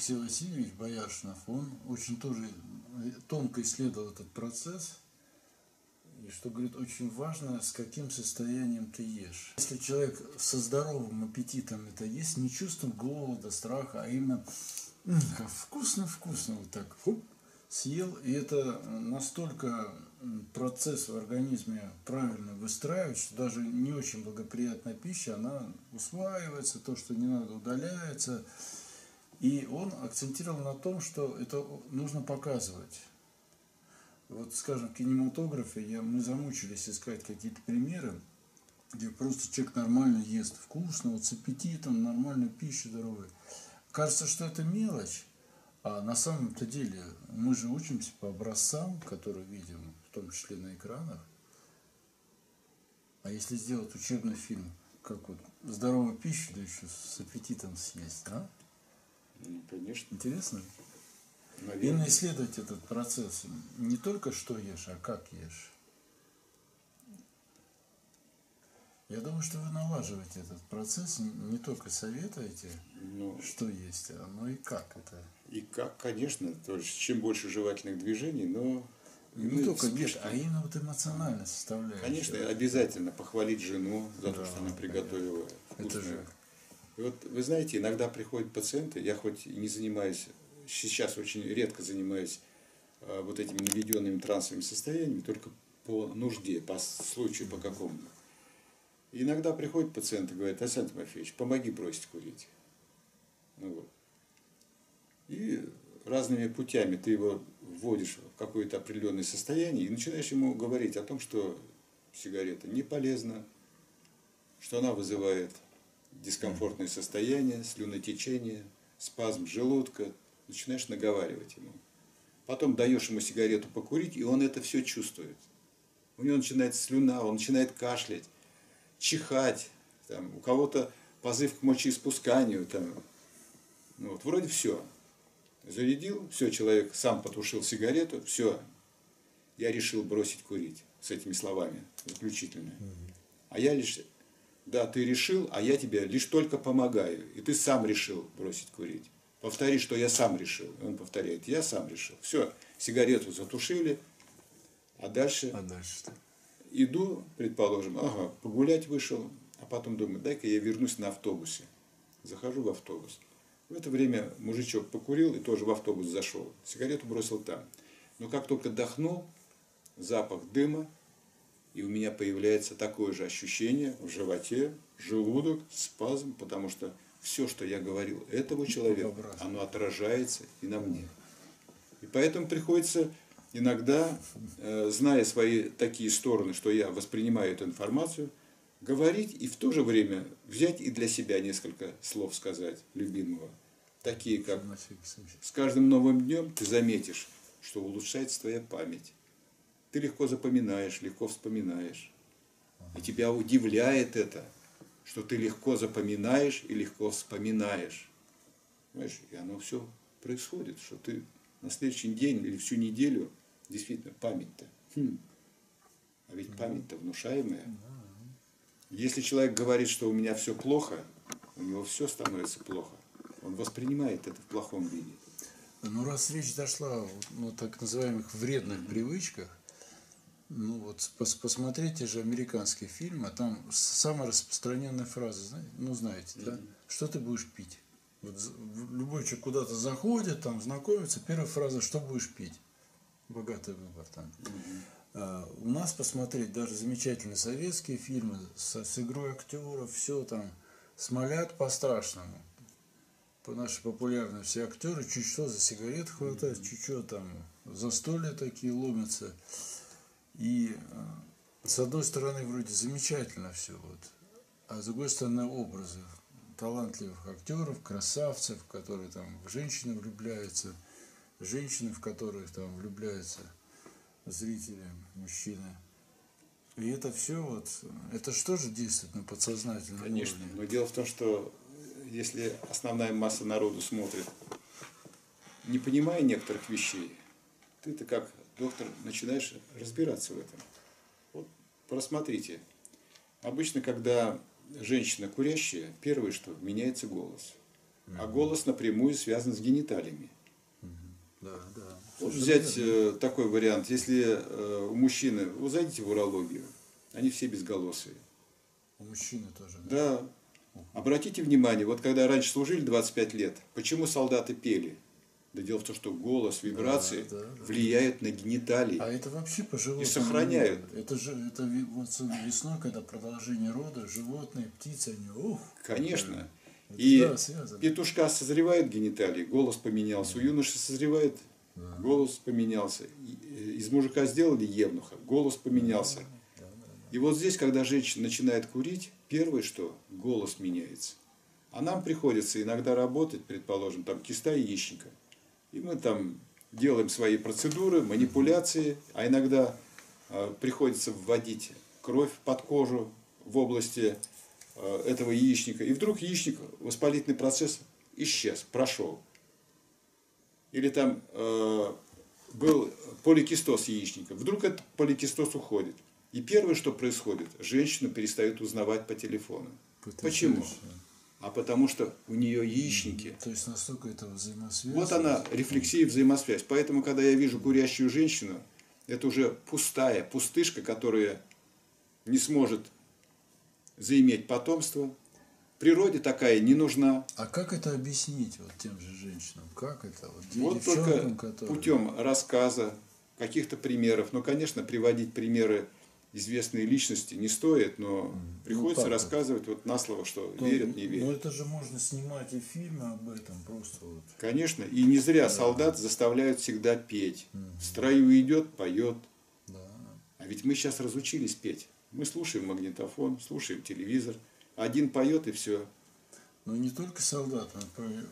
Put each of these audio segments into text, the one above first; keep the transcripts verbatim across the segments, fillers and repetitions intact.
Алексей Васильевич Бояршинов, он очень тоже тонко исследовал этот процесс. И что, говорит, очень важно, с каким состоянием ты ешь. Если человек со здоровым аппетитом это ест, не чувством голода, страха, а именно вкусно-вкусно, вот так фуп, съел, и это настолько процесс в организме правильно выстраивает, что даже не очень благоприятная пища, она усваивается, то, что не надо, удаляется. И он акцентировал на том, что это нужно показывать. Вот, скажем, в кинематографе я, мы замучились искать какие-то примеры, где просто человек нормально ест, вкусно, вот с аппетитом, нормальную пищу, здоровую. Кажется, что это мелочь, а на самом-то деле мы же учимся по образцам, которые видим, в том числе на экранах. А если сделать учебный фильм, как вот здоровую пищу, да еще с аппетитом съесть, а? Ну, конечно. Интересно? Наверное. Именно исследовать этот процесс. Не только что ешь, а как ешь. Я думаю, что вы налаживаете этот процесс, не только советуете, ну, что есть, но и как это. И как, конечно, то есть, чем больше жевательных движений, но... Не только ешь, а именно вот эмоционально составляющая. Конечно, обязательно похвалить жену за да, то, что она приготовила вкусное. Это же... И вот вы знаете, иногда приходят пациенты, я хоть и не занимаюсь, сейчас очень редко занимаюсь а, вот этими наведенными трансовыми состояниями, только по нужде, по случаю, по какому-то. Иногда приходят пациенты и говорят: Александр Тимофеевич, помоги бросить курить. Ну, вот. И разными путями ты его вводишь в какое-то определенное состояние и начинаешь ему говорить о том, что сигарета не полезна, что она вызывает дискомфортное состояние, слюнотечение, спазм желудка. Начинаешь наговаривать ему. Потом даешь ему сигарету покурить, и он это все чувствует. У него начинается слюна, он начинает кашлять, чихать, там, у кого-то позыв к мочеиспусканию. Там. Ну, вот, вроде все. Зарядил, все, человек сам потушил сигарету, все, я решил бросить курить. С этими словами заключительными. А я лишь, да, ты решил, а я тебе лишь только помогаю. И ты сам решил бросить курить. Повтори, что я сам решил. И он повторяет: я сам решил. Все, сигарету затушили, а дальше, а дальше что? Иду, предположим, ага, погулять вышел, а потом думаю, дай-ка я вернусь на автобусе. Захожу в автобус. В это время мужичок покурил и тоже в автобус зашел. Сигарету бросил там. Но как только дохнул, запах дыма, и у меня появляется такое же ощущение в животе, желудок, спазм, потому что все, что я говорил этому человеку, оно отражается и на мне. И поэтому приходится иногда, зная свои такие стороны, что я воспринимаю эту информацию, говорить и в то же время взять и для себя несколько слов сказать любимого. Такие как: с каждым новым днем ты заметишь, что улучшается твоя память. Ты легко запоминаешь, легко вспоминаешь. И тебя удивляет это, что ты легко запоминаешь и легко вспоминаешь. Понимаешь? И оно все происходит, что ты на следующий день или всю неделю действительно память-то. Хм. А ведь память-то внушаемая. Если человек говорит, что у меня все плохо, у него все становится плохо. Он воспринимает это в плохом виде. Ну, раз речь дошла о ну, так называемых вредных привычках, ну вот пос посмотрите же американские фильмы, а там самая распространенная фраза, знаете, ну знаете, да? Mm-hmm. Что ты будешь пить? Вот любой человек куда-то заходит, там знакомится, первая фраза: что будешь пить? Богатый выбор там. Mm-hmm. А, у нас посмотреть даже замечательные советские фильмы с, с игрой актеров, все там смолят по-страшному. По нашей популярной все актеры чуть что за сигарет хватают, mm-hmm. чуть что там застолья такие ломятся. И с одной стороны вроде замечательно все, вот, а с другой стороны образы талантливых актеров, красавцев, которые там в женщины влюбляются, женщины, в которых там влюбляются зрители, мужчины. И это все вот, это что же действует на подсознательном Конечно, уровне? но дело в том, что если основная масса народу смотрит, не понимая некоторых вещей, ты-то как доктор начинаешь разбираться в этом. Вот просмотрите. Обычно, когда женщина курящая, первое, что меняется голос. А голос напрямую связан с гениталиями. Да, да. Вот взять э, такой вариант. Если э, у мужчины, вы зайдите в урологию, они все безголосые. У мужчины тоже, да? Да. Обратите внимание, вот когда раньше служили двадцать пять лет, почему солдаты пели? Да дело в том, что голос, вибрации Да, да, да. влияют на гениталии. А это вообще по животным. И сохраняют. Это же это ви- вот весной, когда продолжение рода, животные, птицы, они, ух. Конечно. Это, И да, связано. петушка созревает гениталии, голос поменялся. У юноши созревает, Да. голос поменялся. И- Из мужика сделали евнуха, голос поменялся. Да, да, да. И вот здесь, когда женщина начинает курить, первое что, голос меняется. А нам приходится иногда работать, предположим, там киста яичника. И мы там делаем свои процедуры, манипуляции, а иногда э, приходится вводить кровь под кожу в области э, этого яичника. И вдруг яичник, воспалительный процесс исчез, прошел. Или там э, был поликистоз яичника. Вдруг этот поликистоз уходит. И первое, что происходит, женщину перестают узнавать по телефону. Почему? Потрясающе. А потому что у нее яичники. То есть настолько это взаимосвязано. Вот она, рефлексия, взаимосвязь. Поэтому, когда я вижу курящую женщину, это уже пустая пустышка, которая не сможет заиметь потомство. Природе такая не нужна. А как это объяснить вот тем же женщинам? Как это? Вот, Вот девчонкам, только которые... путем рассказа, каких-то примеров. Но, конечно, приводить примеры известные личности не стоит, но приходится так вот. рассказывать вот на слово, что То- верят, не Ну верят. это же можно снимать и фильмы об этом просто вот. Конечно, и не зря солдат заставляют всегда петь. В строю идет, поет. Да. А ведь мы сейчас разучились петь. Мы слушаем магнитофон, слушаем телевизор. Один поет и все. Но не только солдаты, а по-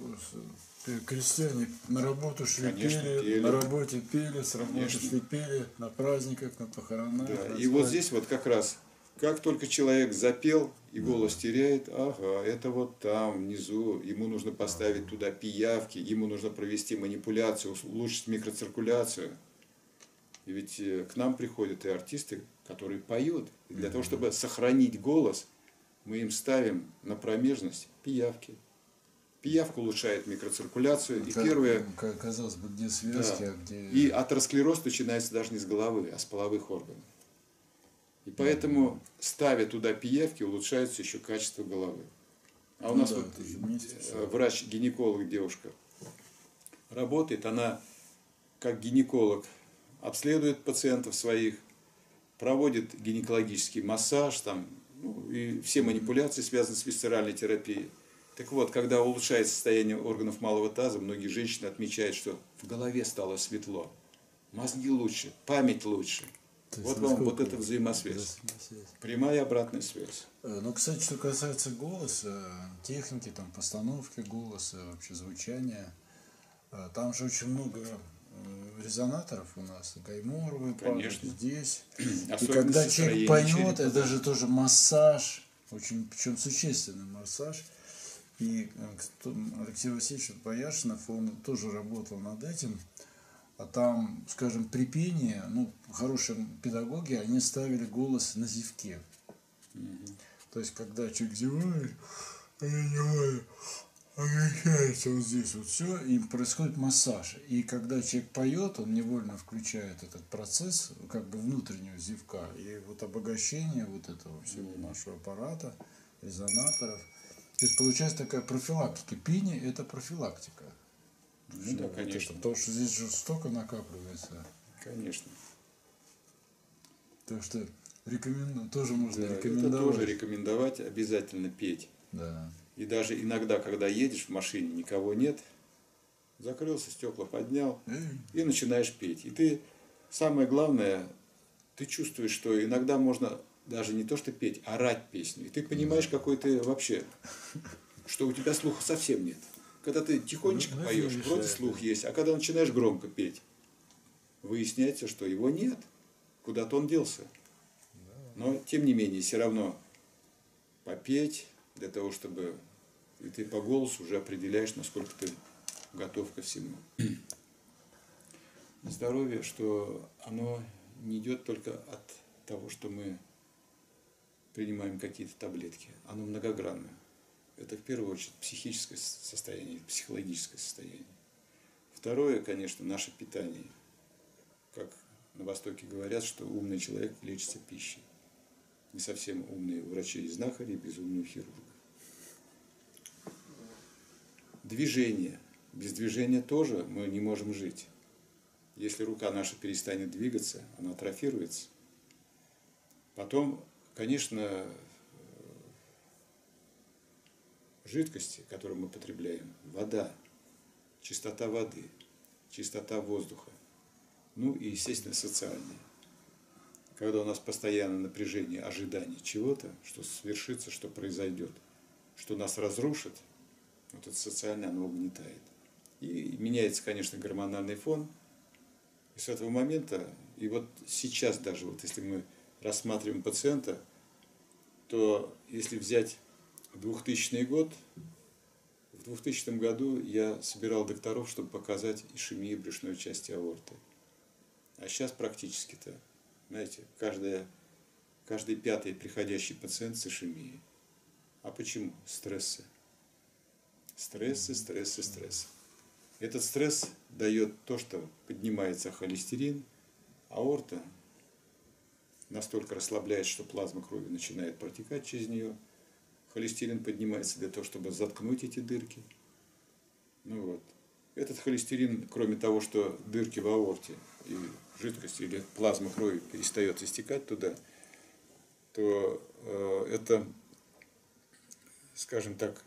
крестьяне на работу шли, Конечно, пели, пели. на работе пели, с работы Конечно. шли, пели, на праздниках, на похоронах. Да. на И вот свадьбах. здесь вот как раз, как только человек запел и голос теряет, ага, это вот там, внизу, ему нужно поставить туда пиявки, ему нужно провести манипуляцию, улучшить микроциркуляцию. И ведь э, к нам приходят и артисты, которые поют. И для того, чтобы сохранить голос, мы им ставим на промежность пиявки. Пиявка улучшает микроциркуляцию. И Как- первое, как казалось бы, где связки, да. а где... И атеросклероз начинается даже не с головы, а с половых органов. И поэтому, ставя туда пиявки, улучшается еще качество головы. А у Ну нас да, вот это же вместе всё. э, врач-гинеколог девушка работает, она как гинеколог обследует пациентов своих, проводит гинекологический массаж, там, ну, и все манипуляции связаны с висцеральной терапией. Так вот, когда улучшается состояние органов малого таза, многие женщины отмечают, что в голове стало светло, мозги лучше, память лучше. То есть Вот вам вот насколько эта взаимосвязь. взаимосвязь. Прямая и обратная связь. Э, Ну, кстати, что касается голоса, техники, там, постановки голоса, вообще звучания, э, там же очень много э, резонаторов у нас, гайморовые парты Конечно. здесь. И Особенности когда человек строения поет, черепа. это же тоже массаж, очень, причем существенный массаж. И э, кто- Алексей Васильевич Бояршинов, он тоже работал над этим. А там, скажем, при пении, ну, хорошие педагоги, они ставили голос на зевке. То есть, когда человек зевает, ограничается вот здесь вот все, и происходит массаж. И когда человек поет, он невольно включает этот процесс, как бы внутреннего зевка. И вот обогащение вот этого всего нашего аппарата, резонаторов. То есть получается такая профилактика. Пение – это профилактика. Ну да, Вот конечно. это, потому что здесь же столько накапливается. Конечно. Так что рекомендую, тоже можно Да, это рекомендовать. тоже рекомендовать обязательно петь. Да. И даже иногда, когда едешь в машине, никого нет, закрылся, стекла поднял и начинаешь петь. И ты, самое главное, ты чувствуешь, что иногда можно даже не то что петь, а орать песню. И ты понимаешь, какой ты вообще, что у тебя слуха совсем нет. Когда ты тихонечко Ну, поешь, не вроде мешает, слух да. есть, а когда начинаешь громко петь, выясняется, что его нет, куда-то он делся. Но, тем не менее, все равно попеть для того, чтобы... И ты по голосу уже определяешь, насколько ты готов ко всему. Здоровье, что оно не идет только от того, что мы принимаем какие-то таблетки. Оно многогранное. это в первую очередь психическое состояние, психологическое состояние. Второе, конечно, наше питание. Как на Востоке говорят, что умный человек лечится пищей. Не совсем умные врачи и знахари, без умных хирургов. Движение. Без движения тоже мы не можем жить. Если рука наша перестанет двигаться, она атрофируется. Потом, конечно, жидкости, которые мы потребляем, вода, чистота воды, чистота воздуха, ну и, естественно, социальное. Когда у нас постоянное напряжение, ожидание чего-то, что свершится, что произойдет, что нас разрушит, вот это социальное, оно угнетает. И меняется, конечно, гормональный фон. И с этого момента, и вот сейчас даже, вот если мы рассматриваем пациента, то если взять двухтысячный год, в двухтысячном году я собирал докторов, чтобы показать ишемию брюшной части аорты. А сейчас практически-то, знаете, каждая, каждый пятый приходящий пациент с ишемией. А почему? Стрессы. Стрессы, стрессы, стрессы. Этот стресс дает то, что поднимается холестерин, аорта настолько расслабляется, что плазма крови начинает протекать через нее. Холестерин поднимается для того, чтобы заткнуть эти дырки. Ну вот. Этот холестерин, кроме того, что дырки в аорте и жидкость или плазма крови перестает истекать туда, то э, это, скажем так,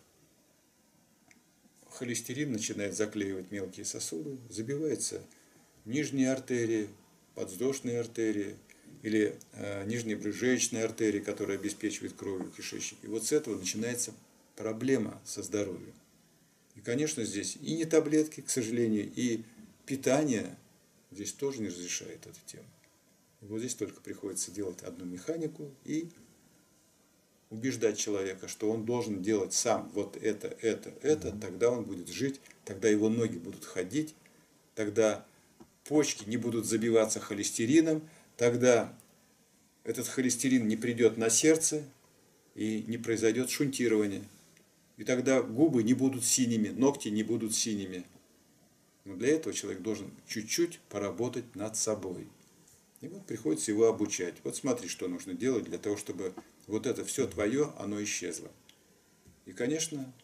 холестерин начинает заклеивать мелкие сосуды, забивается нижние артерии, подвздошные артерии или э, нижняя брюшечная артерия, которая обеспечивает кровью кишечник. И вот с этого начинается проблема со здоровьем. И, конечно, здесь и не таблетки, к сожалению, и питание здесь тоже не разрешает эту тему. И вот здесь только приходится делать одну механику и убеждать человека, что он должен делать сам вот это, это, это, тогда он будет жить, тогда его ноги будут ходить, тогда почки не будут забиваться холестерином, тогда этот холестерин не придет на сердце и не произойдет шунтирование. И тогда губы не будут синими, ногти не будут синими. Но для этого человек должен чуть-чуть поработать над собой. И вот приходится его обучать. Вот смотри, что нужно делать для того, чтобы вот это все твое, оно исчезло. И, конечно,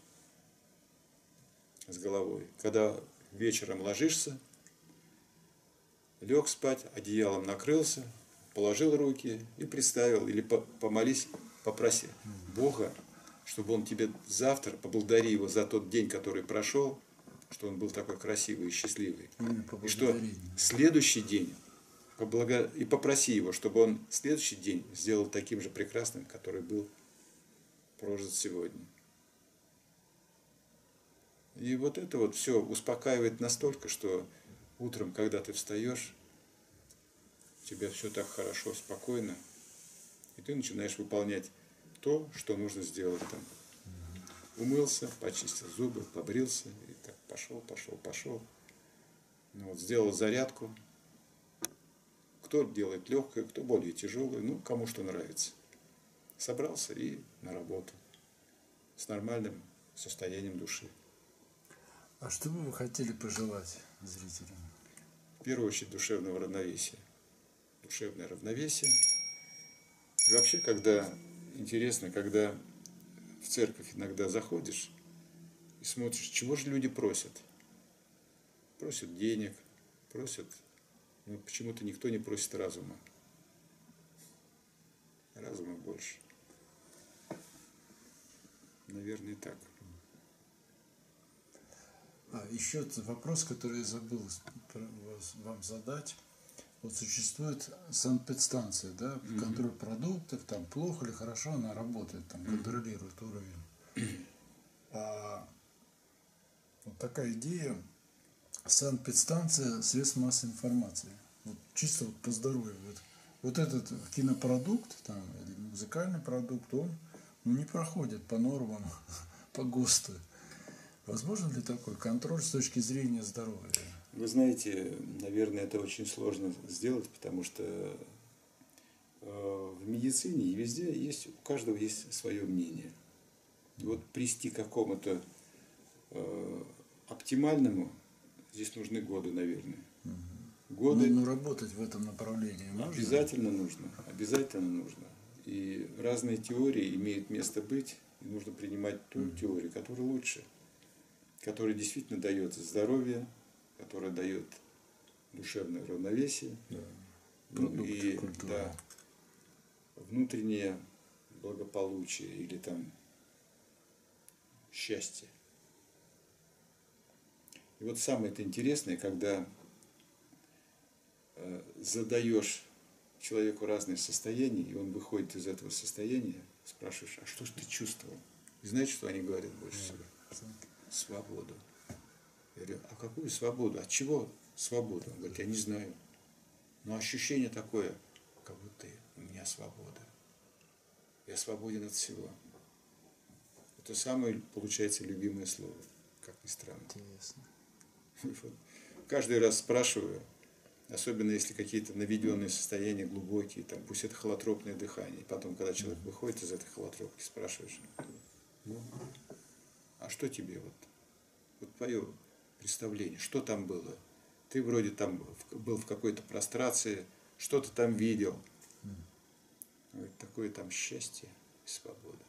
с головой. Когда вечером ложишься, лег спать, одеялом накрылся, положил руки и представил, или помолись, попроси Бога, чтобы он тебе завтра, поблагодари его за тот день, который прошел, что он был такой красивый и счастливый. И что следующий день, поблаго... и попроси его, чтобы он следующий день сделал таким же прекрасным, который был прожит сегодня. И вот это вот все успокаивает настолько, что утром, когда ты встаешь, у тебя все так хорошо, спокойно, и ты начинаешь выполнять то, что нужно сделать там. Умылся, почистил зубы, побрился, и так пошел, пошел, пошел. Ну, вот, сделал зарядку. Кто делает легкое, кто более тяжелое, ну, кому что нравится. Собрался и на работу. С нормальным состоянием души. А что бы вы хотели пожелать зрителям? В первую очередь душевного равновесия. Душевное равновесие. И вообще, когда интересно, когда в церковь иногда заходишь и смотришь, чего же люди просят. Просят денег, просят, но почему-то никто не просит разума. Разума больше. Наверное, так. А, еще вопрос, который я забыл вам задать. Вот существует санэпидстанция, да, mm-hmm. контроль продуктов, там плохо или хорошо она работает, там контролирует mm-hmm. уровень. А, вот такая идея, санэпидстанция средств массовой информации. Вот чисто вот по здоровью. Вот, вот этот кинопродукт, там, или музыкальный продукт, он ну, не проходит по нормам, по ГОСТу. Возможен ли такой контроль с точки зрения здоровья? Вы знаете, наверное, это очень сложно сделать, потому что в медицине и везде есть, у каждого есть свое мнение. И вот прийти к какому-то э, оптимальному, здесь нужны годы, наверное. Годы. Ну, ну, работать в этом направлении можно? Обязательно нужно, обязательно нужно. И разные теории имеют место быть, и нужно принимать ту mm-hmm. теорию, которая лучше, которая действительно дает здоровье, которая дает душевное равновесие, да. ну, и да, внутреннее благополучие или там счастье. И вот самое это интересное, когда э, задаешь человеку разные состояния, и он выходит из этого состояния, спрашиваешь, а что ж ты чувствовал? И знаете, что они говорят больше всего? Свободу. Я говорю, а какую свободу? От чего свободу? Он говорит, я не знаю. Но ощущение такое, как будто у меня свобода. Я свободен от всего. Это самое, получается, любимое слово, как ни странно. Интересно. Каждый раз спрашиваю, особенно если какие-то наведенные состояния глубокие, там, пусть это холотропное дыхание. И потом, когда человек выходит из этой холотропки, спрашиваешь, ну, а что тебе вот, вот твое представление, что там было? Ты вроде там был в какой-то прострации, что-то там видел. Вот такое там счастье и свобода.